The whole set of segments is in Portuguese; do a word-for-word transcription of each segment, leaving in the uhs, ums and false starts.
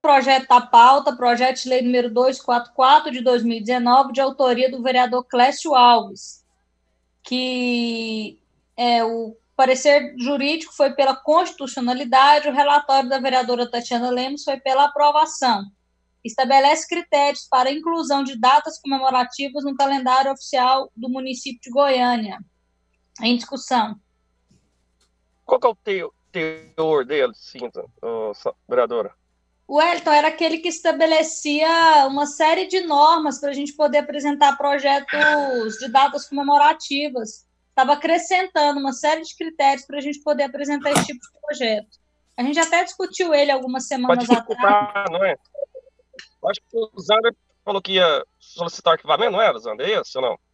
projeto da pauta, projeto de lei número duzentos e quarenta e quatro, de dois mil e dezenove, de autoria do vereador Clécio Alves, que é, o parecer jurídico foi pela constitucionalidade, o relatório da vereadora Tatiana Lemos foi pela aprovação. Estabelece critérios para a inclusão de datas comemorativas no calendário oficial do município de Goiânia. Em discussão. Qual que é o teo, teor dele, Cinta, oh, vereadora? O Wellington era aquele que estabelecia uma série de normas para a gente poder apresentar projetos de datas comemorativas. Estava acrescentando uma série de critérios para a gente poder apresentar esse tipo de projeto. A gente até discutiu ele algumas semanas atrás. Não é? Acho que o Zander falou que ia solicitar arquivamento, não era, Zander? É esse ou não?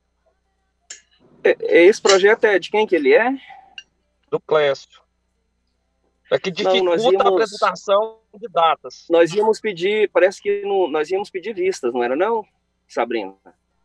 Esse projeto é de quem que ele é? Do Clécio. É que dificulta não, íamos, a apresentação de datas. Nós íamos pedir, parece que no, nós íamos pedir vistas, não era não, Sabrina?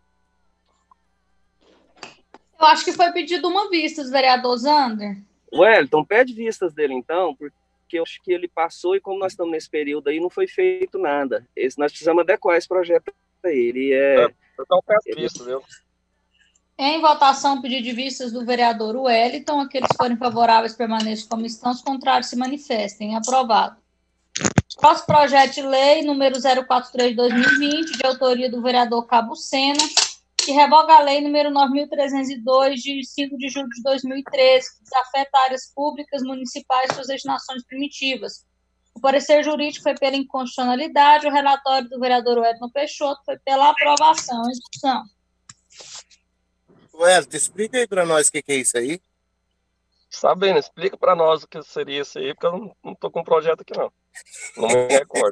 Eu acho que foi pedido uma vista, vereador Zander. Wellington, pede vistas dele então, porque eu acho que ele passou e como nós estamos nesse período aí, não foi feito nada. Esse, nós precisamos adequar esse projeto a ele. É, é, então peço ele... vistas, viu? Em votação, pedido de vistas do vereador Wellington. Aqueles que forem favoráveis permaneçam como estão, os contrários se manifestem. Aprovado. Próximo projeto de lei, número zero quatro três de dois mil e vinte, de autoria do vereador Cabo Sena, que revoga a lei número nove mil trezentos e dois, de cinco de julho de dois mil e treze, que desafeta áreas públicas municipais e suas destinações primitivas. O parecer jurídico foi pela inconstitucionalidade, o relatório do vereador Wellington Peixoto foi pela aprovação. Em discussão. Wellington, explica aí para nós o que, que é isso aí. Sabendo, explica para nós o que seria isso aí, porque eu não, não tô com um projeto aqui, não. Não me recordo.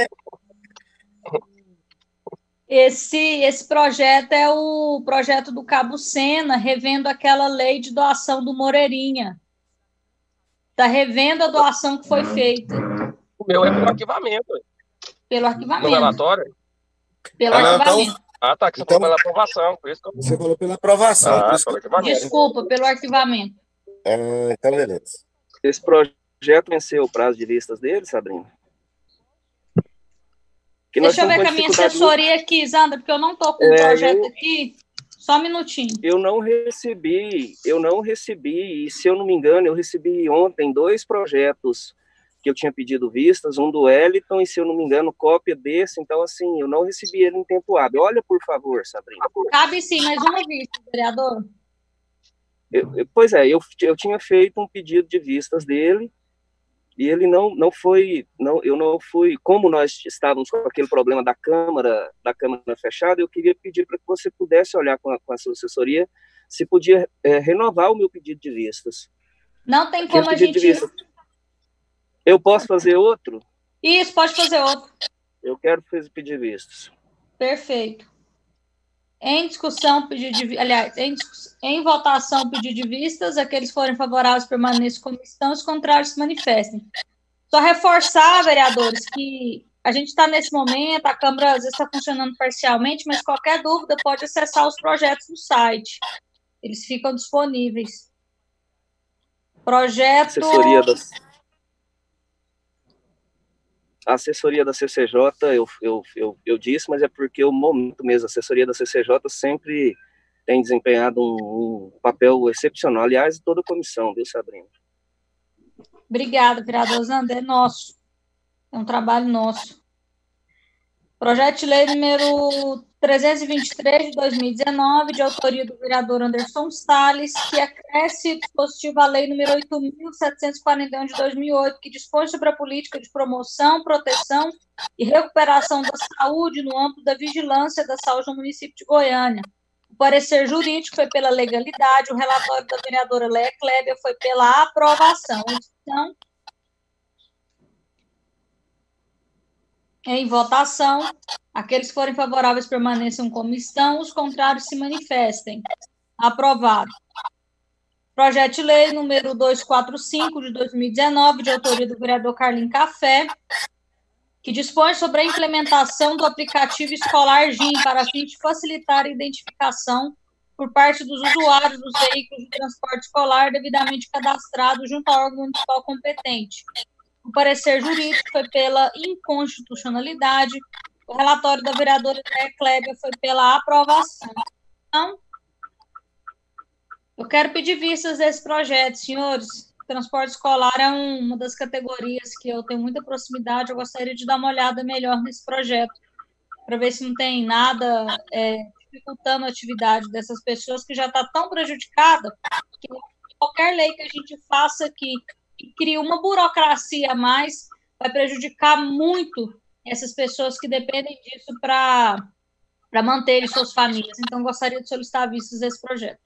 Esse, esse projeto é o projeto do Cabo Sena, revendo aquela lei de doação do Moreirinha. Está revendo a doação que foi feita. O meu é pelo arquivamento. Pelo arquivamento. No relatório? Pelo ah, arquivamento. Então... Ah, tá, que você então, falou pela aprovação. Por isso que eu... Você falou pela aprovação. Ah, por isso pelo que... arquivamento. Desculpa, pelo arquivamento. Ah, então, beleza. Esse projeto venceu o prazo de vistas dele, Sabrina? Que Deixa eu ver com a minha assessoria muito... aqui, Zandra, porque eu não estou com o é, projeto eu... aqui. Só um minutinho. Eu não recebi, eu não recebi, e se eu não me engano, eu recebi ontem dois projetos que eu tinha pedido vistas, um do Wellington, e se eu não me engano, cópia desse, então, assim, eu não recebi ele em tempo hábil. Olha, por favor, Sabrina. Cabe sim, mais uma vista, vereador. Eu, eu, pois é, eu, eu tinha feito um pedido de vistas dele, e ele não, não foi, não, eu não fui, como nós estávamos com aquele problema da Câmara, da Câmara fechada, eu queria pedir para que você pudesse olhar com a, com a sua assessoria, se podia é, renovar o meu pedido de vistas. Não tem como a gente... Eu posso fazer outro? Isso, pode fazer outro. Eu quero fazer pedir vistas. Perfeito. Em discussão, pedido de... Aliás, em, em votação, pedido de vistas, aqueles que forem favoráveis permaneçam como estão, os contrários se manifestem. Só reforçar, vereadores, que a gente está nesse momento, a Câmara às vezes está funcionando parcialmente, mas qualquer dúvida pode acessar os projetos no site. Eles ficam disponíveis. Projeto... Assessoria das... A assessoria da C C J, eu, eu, eu, eu disse, mas é porque o momento mesmo, a assessoria da C C J sempre tem desempenhado um, um papel excepcional, aliás, toda a comissão, viu, Sabrina? Obrigada, vereador Zander, é nosso, é um trabalho nosso. Projeto de lei número trezentos e vinte e três, de dois mil e dezenove, de autoria do vereador Anderson Salles, que acresce dispositivo à lei número oito mil setecentos e quarenta e um, de dois mil e oito, que dispõe sobre a política de promoção, proteção e recuperação da saúde no âmbito da vigilância da saúde no município de Goiânia. O parecer jurídico foi pela legalidade, o relatório da vereadora Léa Clébia foi pela aprovação. Então, em votação, aqueles que forem favoráveis permaneçam como estão, os contrários se manifestem. Aprovado. Projeto de lei número duzentos e quarenta e cinco, de dois mil e dezenove, de autoria do vereador Carlinhos Café, que dispõe sobre a implementação do aplicativo escolar G I M para fim de facilitar a identificação por parte dos usuários dos veículos de transporte escolar devidamente cadastrados junto ao órgão municipal competente. O parecer jurídico foi pela inconstitucionalidade. O relatório da vereadora Clébia foi pela aprovação. Então, eu quero pedir vistas desse projeto, senhores. Transporte escolar é um, uma das categorias que eu tenho muita proximidade. Eu gostaria de dar uma olhada melhor nesse projeto, para ver se não tem nada é, dificultando a atividade dessas pessoas que já está tão prejudicada que qualquer lei que a gente faça aqui que crie uma burocracia a mais vai prejudicar muito essas pessoas que dependem disso para para manterem suas famílias. Então, gostaria de solicitar vistas desse projeto.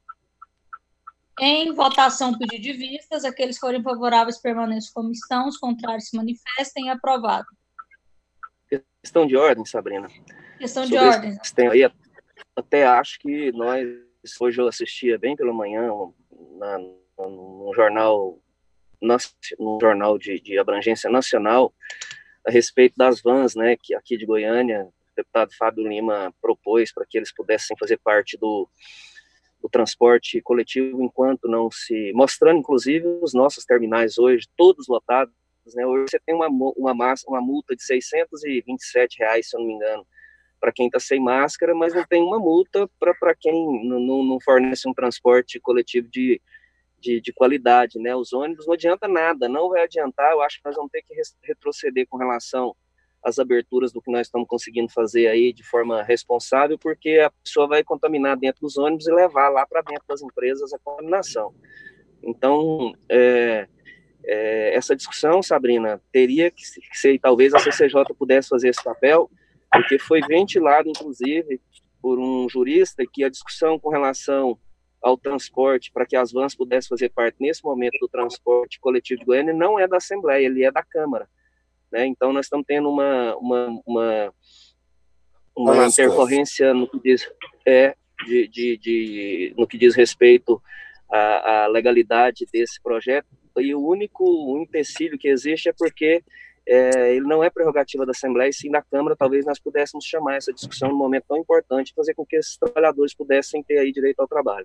Em votação, pedido de vistas. Aqueles que forem favoráveis permaneçam como estão, os contrários se manifestem. Aprovado. Questão de ordem, Sabrina. Questão de ordem. Aí, até acho que nós, hoje eu assistia bem pela manhã, na, no jornal, no jornal de, de abrangência nacional, a respeito das vans, né, que aqui de Goiânia, o deputado Fábio Lima propôs para que eles pudessem fazer parte do, do transporte coletivo, enquanto não se... Mostrando, inclusive, os nossos terminais hoje, todos lotados, né? Hoje você tem uma, uma, massa, uma multa de seiscentos e vinte e sete reais, se eu não me engano, para quem está sem máscara, mas não tem uma multa para quem não, não fornece um transporte coletivo de, de, de qualidade, né? Os ônibus não adianta nada, não vai adiantar. Eu acho que nós vamos ter que retroceder com relação às aberturas do que nós estamos conseguindo fazer aí de forma responsável, porque a pessoa vai contaminar dentro dos ônibus e levar lá para dentro das empresas a contaminação. Então, é, é, essa discussão, Sabrina, teria que ser, talvez a C C J pudesse fazer esse papel, porque foi ventilado, inclusive, por um jurista, que a discussão com relação ao transporte, para que as vans pudessem fazer parte, nesse momento, do transporte coletivo de Goiânia, não é da Assembleia, ele é da Câmara. Né? Então, nós estamos tendo uma, uma, uma, uma intercorrência no que diz, é, de, de, de, no que diz respeito à, à legalidade desse projeto, e o único empecilho que existe é porque É, ele não é prerrogativa da Assembleia, e sim da Câmara. Talvez nós pudéssemos chamar essa discussão num momento tão importante, fazer com que esses trabalhadores pudessem ter aí direito ao trabalho.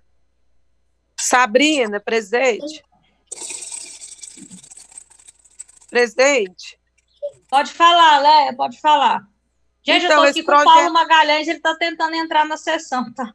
Sabrina, presidente. Presidente. Pode falar, Léa, pode falar. Gente, então, eu estou aqui com projeto... o Paulo Magalhães, ele está tentando entrar na sessão, tá?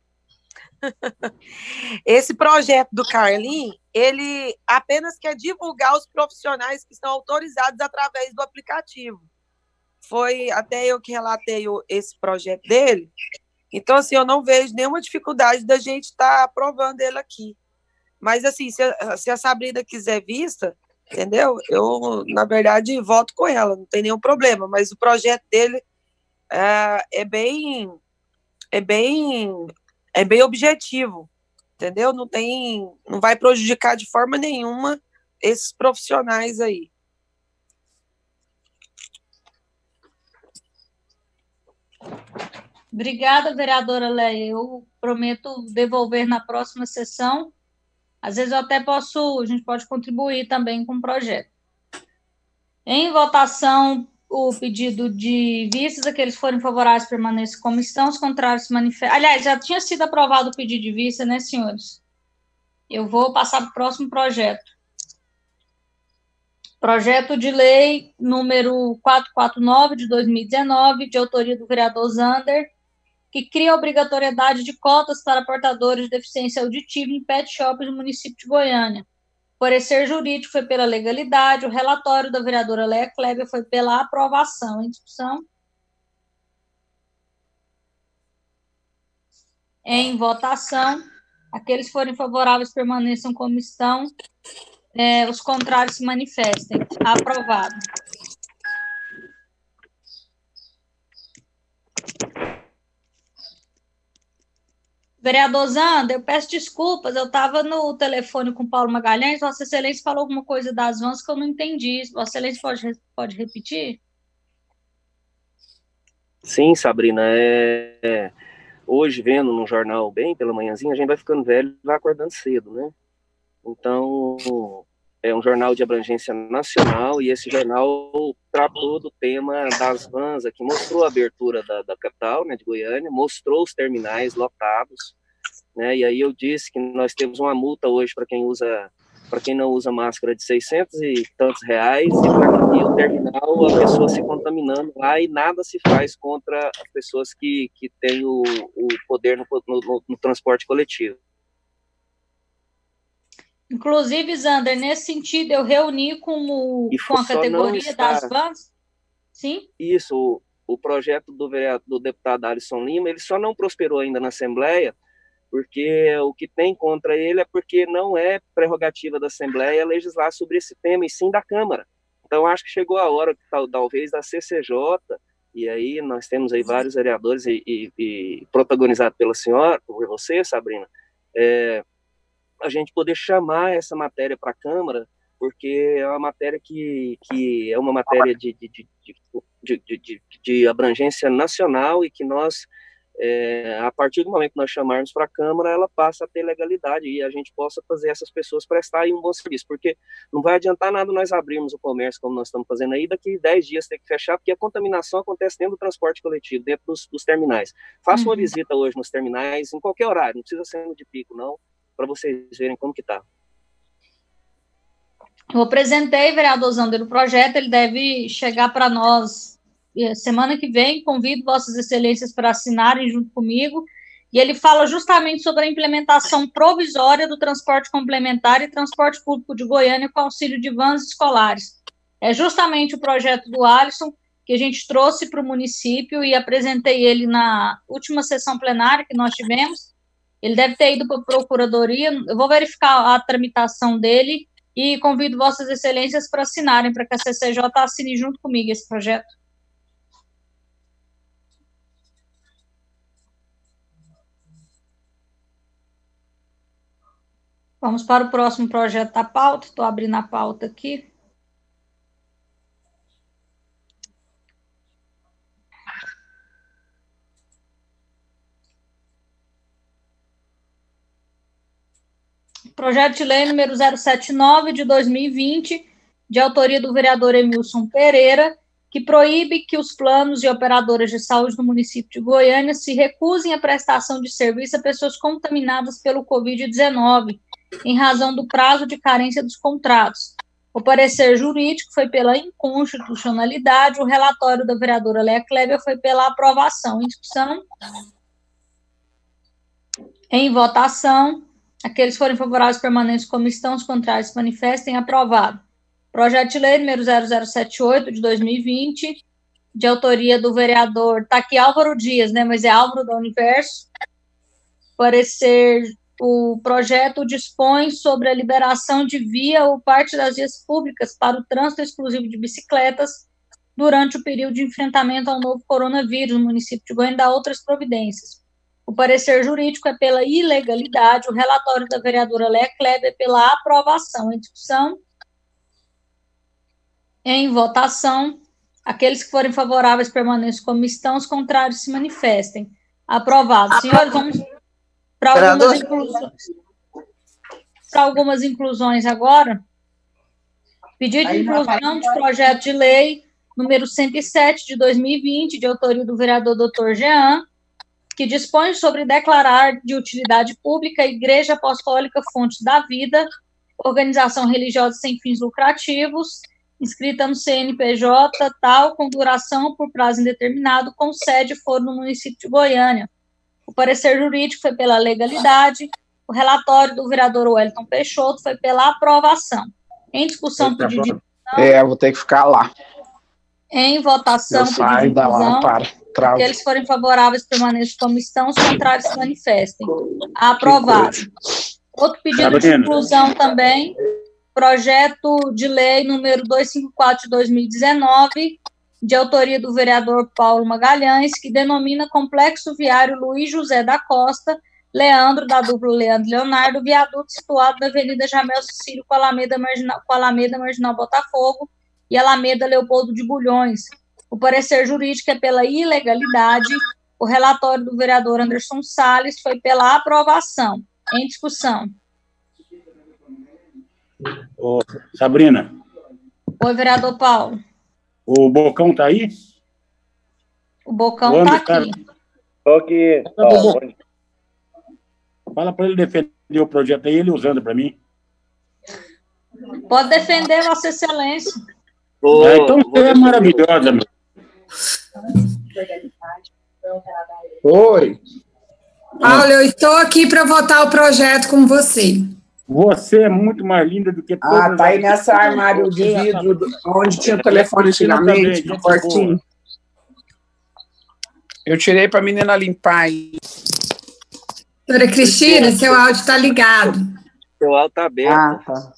Esse projeto do Carlinhos, ele apenas quer divulgar os profissionais que estão autorizados através do aplicativo. Foi até eu que relatei o, esse projeto dele. Então, assim, eu não vejo nenhuma dificuldade da gente estar tá aprovando ele aqui. Mas, assim, se a, se a Sabrina quiser vista, entendeu? Eu, na verdade, voto com ela, não tem nenhum problema. Mas o projeto dele é, é bem... É bem... É bem objetivo, entendeu? Não tem, não vai prejudicar de forma nenhuma esses profissionais aí. Obrigada, vereadora Léa. Eu prometo devolver na próxima sessão. Às vezes eu até posso, a gente pode contribuir também com o projeto. Em votação, o pedido de vistas, aqueles que forem favoráveis permaneçam como estão, os contrários se manifestam. Aliás, já tinha sido aprovado o pedido de vista, né, senhores? Eu vou passar para o próximo projeto. Projeto de lei número quatrocentos e quarenta e nove, de dois mil e dezenove, de autoria do vereador Zander, que cria a obrigatoriedade de cotas para portadores de deficiência auditiva em pet shops no município de Goiânia. O parecer jurídico foi pela legalidade, o relatório da vereadora Léa Clébia foi pela aprovação. Em discussão? Em votação. Aqueles que forem favoráveis permaneçam como estão. É, os contrários se manifestem. Aprovado. Vereador Zander, eu peço desculpas, eu estava no telefone com o Paulo Magalhães, Vossa Excelência falou alguma coisa das vans que eu não entendi. Vossa Excelência pode, pode repetir? Sim, Sabrina, é, é, hoje vendo no jornal bem pela manhãzinha, a gente vai ficando velho e vai acordando cedo, né? Então, é um jornal de abrangência nacional, e esse jornal tratou do tema das vans aqui, mostrou a abertura da, da capital, né, de Goiânia, mostrou os terminais lotados, né, e aí eu disse que nós temos uma multa hoje para quem usa para quem não usa máscara, de seiscentos e tantos reais, e para o terminal, a pessoa se contaminando lá, e nada se faz contra as pessoas que, que têm o, o poder no, no, no transporte coletivo. Inclusive, Zander, nesse sentido, eu reuni com, o, com a categoria está... das vans. Sim? Isso, o, o projeto do, vereador, do deputado Alisson Lima, ele só não prosperou ainda na Assembleia, porque o que tem contra ele é porque não é prerrogativa da Assembleia legislar sobre esse tema, e sim da Câmara. Então, acho que chegou a hora, talvez, da C C J, e aí nós temos aí vários vereadores, e, e, e protagonizado pela senhora, por você, Sabrina, é, a gente poder chamar essa matéria para a Câmara, porque é uma matéria que, que é uma matéria de, de, de, de, de, de, de abrangência nacional, e que nós, é, a partir do momento que nós chamarmos para a Câmara, ela passa a ter legalidade, e a gente possa fazer essas pessoas prestarem um bom serviço, porque não vai adiantar nada nós abrirmos o comércio como nós estamos fazendo aí, daqui dez dias ter que fechar, porque a contaminação acontece dentro do transporte coletivo, dentro dos, dos terminais. Faça uhum. uma visita hoje nos terminais, em qualquer horário, não precisa ser no de pico, não, para vocês verem como que está. Eu apresentei, vereador Zander, o projeto, ele deve chegar para nós semana que vem, convido vossas excelências para assinarem junto comigo, e ele fala justamente sobre a implementação provisória do transporte complementar e transporte público de Goiânia com auxílio de vans escolares. É justamente o projeto do Alisson que a gente trouxe para o município, e apresentei ele na última sessão plenária que nós tivemos. Ele deve ter ido para a procuradoria, eu vou verificar a tramitação dele, e convido vossas excelências para assinarem, para que a C C J assine junto comigo esse projeto. Vamos para o próximo projeto da pauta. Estou abrindo a pauta aqui. Projeto de lei número zero setenta e nove, de dois mil e vinte, de autoria do vereador Emilson Pereira, que proíbe que os planos e operadoras de saúde do município de Goiânia se recusem à prestação de serviço a pessoas contaminadas pelo covid dezenove, em razão do prazo de carência dos contratos. O parecer jurídico foi pela inconstitucionalidade, o relatório da vereadora Léa Kleber foi pela aprovação. Em discussão? Em votação. Aqueles que forem favoráveis permanentes como estão, os contrários se manifestem. Aprovado. Projeto de lei número zero zero sete oito, de dois mil e vinte, de autoria do vereador, está aqui Álvaro Dias, né, mas é Álvaro da Universo. Parecer, o projeto dispõe sobre a liberação de via ou parte das vias públicas para o trânsito exclusivo de bicicletas durante o período de enfrentamento ao novo coronavírus no município de Goiânia e dá outras providências. O parecer jurídico é pela ilegalidade, o relatório da vereadora Léa Kleber é pela aprovação. Em discussão? Em votação. Aqueles que forem favoráveis permaneçam como estão, os contrários se manifestem. Aprovado. Senhores, vamos para algumas inclusões. Para algumas inclusões agora. Pedido de inclusão de projeto de lei número cento e sete, de dois mil e vinte, de autoria do vereador doutor Jean, que dispõe sobre declarar de utilidade pública a Igreja Apostólica Fontes da Vida, organização religiosa sem fins lucrativos, inscrita no C N P J, tal, com duração por prazo indeterminado, com sede for no município de Goiânia. O parecer jurídico foi pela legalidade, o relatório do vereador Wellington Peixoto foi pela aprovação. Em discussão, pedido de inclusão. É, vou ter que ficar lá. Em votação, pedido de inclusão. Aqueles que forem favoráveis permaneçam como estão, os contrários se manifestem. Aprovado. Outro pedido de inclusão também, projeto de lei número duzentos e cinquenta e quatro, de dois mil e dezenove, de autoria do vereador Paulo Magalhães, que denomina Complexo Viário Luiz José da Costa, Leandro, da dupla Leandro Leonardo, viaduto situado na Avenida Jamel Cecílio com Alameda Marginal, com Alameda Marginal Botafogo e Alameda Leopoldo de Bulhões. O parecer jurídico é pela ilegalidade, o relatório do vereador Anderson Salles foi pela aprovação. Em discussão. Ô, Sabrina. Oi, vereador Paulo. O Bocão está aí? O Bocão está aqui. Estou aqui. Fala para ele defender o projeto aí, ele usando para mim. Pode defender, Vossa Excelência. Vou, Ah, então vou você é maravilhosa, meu. Oi. Paulo, eu estou aqui para votar o projeto com você. Você é muito mais linda do que todas Ah, tá aí as- nessa armário de vidro do- onde tinha o telefone antigamente, Também, no quartinho. Eu tirei pra menina limpar aí. Doutora Cristina, seu áudio está ligado. Seu áudio tá aberto. Ah, tá.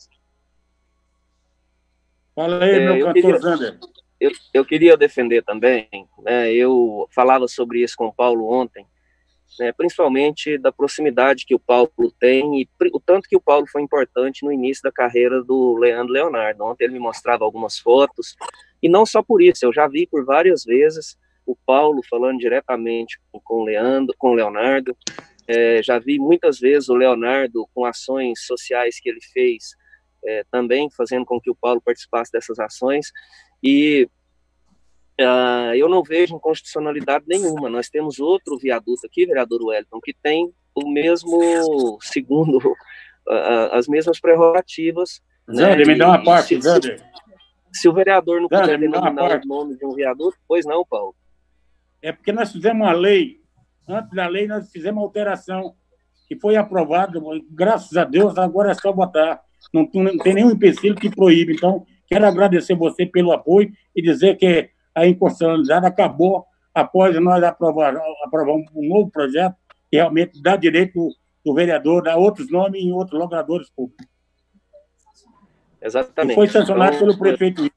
Fala aí, É, meu eu cantor queria- Zander. Eu, eu queria defender também, né, eu falava sobre isso com o Paulo ontem, né, principalmente da proximidade que o Paulo tem e pri- o tanto que o Paulo foi importante no início da carreira do Leandro Leonardo. Ontem ele me mostrava algumas fotos, e não só por isso, eu já vi por várias vezes o Paulo falando diretamente com, com o Leandro, com o Leonardo, é, já vi muitas vezes o Leonardo com ações sociais que ele fez, é, também fazendo com que o Paulo participasse dessas ações, e uh, eu não vejo inconstitucionalidade nenhuma. Nós temos outro viaduto aqui, vereador Wellington, que tem o mesmo, segundo uh, as mesmas prerrogativas. Zander, né, me dá uma e parte, se, Zander. se, se o vereador não Zander, puder me dá uma denominar parte. o nome de um viaduto, pois não, Paulo. É porque nós fizemos uma lei, antes da lei nós fizemos uma alteração, que foi aprovada, graças a Deus, agora é só botar. Não, não tem nenhum empecilho que proíbe. Então, quero agradecer você pelo apoio e dizer que a inconstitucionalidade acabou após nós aprovar, aprovar um novo projeto que realmente dá direito do, do vereador, dá outros nomes em outros logradores públicos. Exatamente. E foi sancionado Então, pelo prefeito.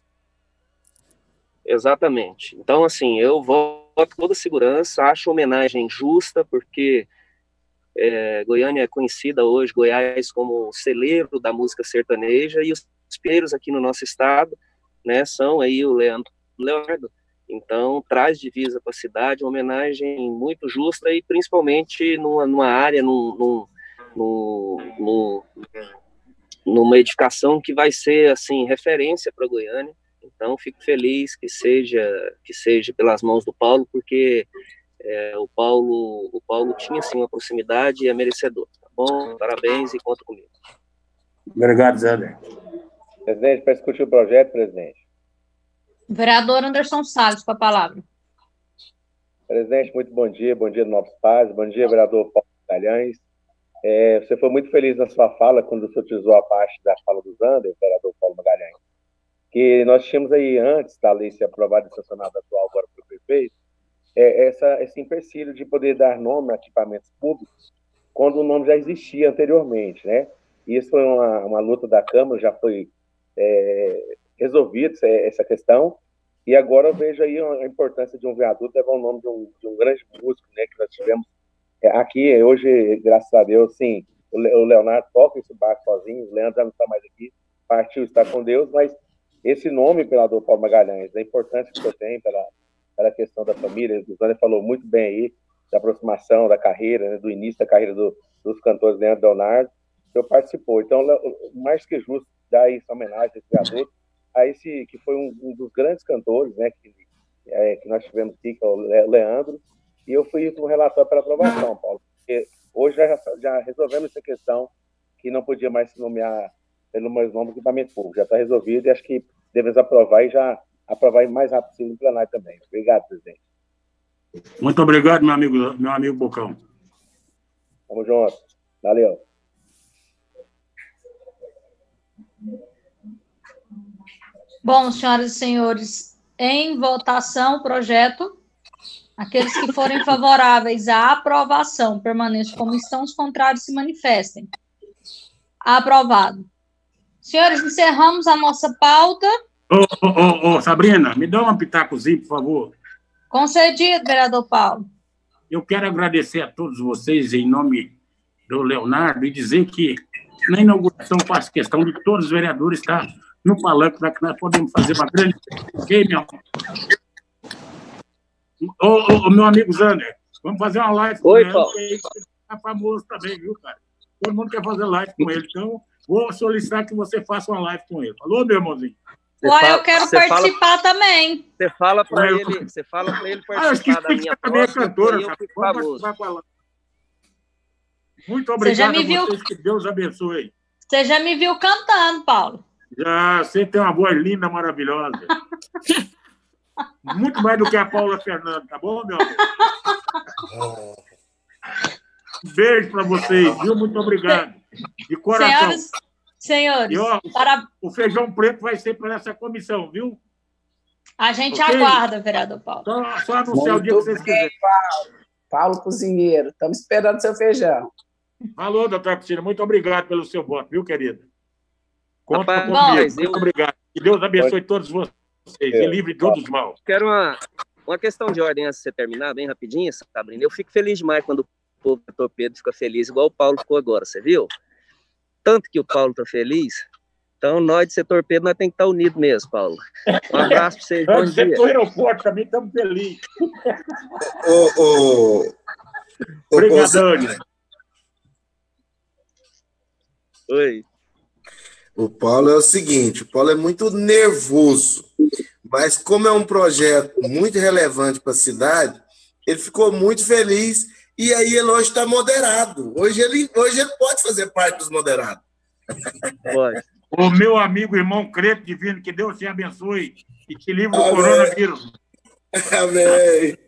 Exatamente. Então, assim, eu voto com toda segurança, acho a homenagem justa, porque é, Goiânia é conhecida hoje, Goiás, como o celeiro da música sertaneja, e os espelhos aqui no nosso estado, né, são aí o Leandro Leonardo. Então, traz divisa para a cidade, uma homenagem muito justa, e principalmente numa, numa área, num, num, num, num, numa edificação que vai ser, assim, referência para Goiânia. Então, fico feliz que seja, que seja pelas mãos do Paulo, porque é, o Paulo, o Paulo tinha, sim, uma proximidade e é merecedor. Tá bom? Parabéns e conta comigo. Obrigado, Zander. Presidente, para discutir o projeto, presidente. Vereador Anderson Salles, com a palavra. Presidente, muito bom dia. Bom dia, Novos Paz. Bom dia, vereador Paulo Magalhães. É, você foi muito feliz na sua fala, quando você utilizou a parte da fala do Zander, vereador Paulo Magalhães, que nós tínhamos aí, antes da lei ser aprovada e sancionada atual agora pelo prefeito, é, essa, esse empecilho de poder dar nome a equipamentos públicos quando o nome já existia anteriormente, né? E isso foi uma, uma luta da Câmara, já foi é, resolvida essa questão, e agora eu vejo aí a importância de um viaduto levar o nome de um, de um grande músico, né, que nós tivemos aqui, hoje, graças a Deus, sim, o Leonardo toca esse barco sozinho, o Leandro já não está mais aqui, partiu, está com Deus, mas esse nome, vereador Paulo Magalhães, a importância que você tem pela, pela questão da família, o Zander falou muito bem aí, da aproximação da carreira, né, do início da carreira do, dos cantores Leandro e Leonardo, o senhor participou. Então, mais que justo dar essa homenagem a esse viaduto, a esse que foi um, um dos grandes cantores, né, que, é, que nós tivemos aqui, que é o Leandro, e eu fui com o relatório para aprovação, Paulo, porque hoje já, já resolvemos essa questão que não podia mais se nomear pelo mais nome do equipamento público, já está resolvido e acho que devemos aprovar e já aprovar o mais rápido possível no plenário também. Obrigado, presidente. Muito obrigado, meu amigo, meu amigo Bocão. Tamo junto. Valeu. Bom, senhoras e senhores, em votação o projeto. Aqueles que forem favoráveis à aprovação permaneçam como estão, os contrários se manifestem. Aprovado. Senhores, encerramos a nossa pauta. Ô, ô, ô, ô, Sabrina, me dá um pitacozinho, por favor. Concedido, vereador Paulo. Eu quero agradecer a todos vocês em nome do Leonardo e dizer que na inauguração faço questão de todos os vereadores estar no palanque para que nós podemos fazer uma grande... Ok, meu? Ô, ô, ô, meu amigo Zander, vamos fazer uma live com Oi, ele, Paulo. porque ele é famoso também, viu, cara? Todo mundo quer fazer live com ele, então vou solicitar que você faça uma live com ele. Falou, meu irmãozinho? Ué, eu quero participar fala, também. Você fala para Ué, eu- ele, você fala para ele Ah, eu participar esqueci da que minha você também é próxima, cantora, e eu cara. fico Vamos famoso. participar com ela. Muito Você já obrigado me a viu? vocês, que Deus abençoe. Você já me viu cantando, Paulo. Já, você tem uma voz linda, maravilhosa. Muito mais do que a Paula Fernanda, tá bom, meu amor? Um beijo para vocês, viu? Muito obrigado. De coração. Senhoras, senhores, e, ó, para... o feijão preto vai ser para essa comissão, viu? A gente okay? aguarda, vereador Paulo. Só, só anunciar o dia que vocês quiserem. Paulo. Paulo Cozinheiro, estamos esperando seu feijão. Falou, doutora Cristina. Muito obrigado pelo seu voto, viu, querida? Conta Rapaz, comigo. mas Muito eu... obrigado. Que Deus abençoe todos vocês e livre de todos os maus. Quero uma, uma questão de ordem antes de você terminar, bem rapidinho, Sabrina. Eu fico feliz demais quando o povo do Torpedo fica feliz, igual o Paulo ficou agora, você viu? Tanto que o Paulo está feliz, então nós de ser Torpedo, nós temos que estar unidos mesmo, Paulo. Um abraço para vocês, bom dia. Nós do aeroporto também estamos felizes. Ô, ô, Obrigadão. Oi. O Paulo é o seguinte, o Paulo é muito nervoso, mas como é um projeto muito relevante para a cidade, ele ficou muito feliz e aí ele hoje está moderado. Hoje ele, hoje ele pode fazer parte dos moderados. Pode. O meu amigo, irmão Creto Divino, que Deus te abençoe e te livre do coronavírus. Amém.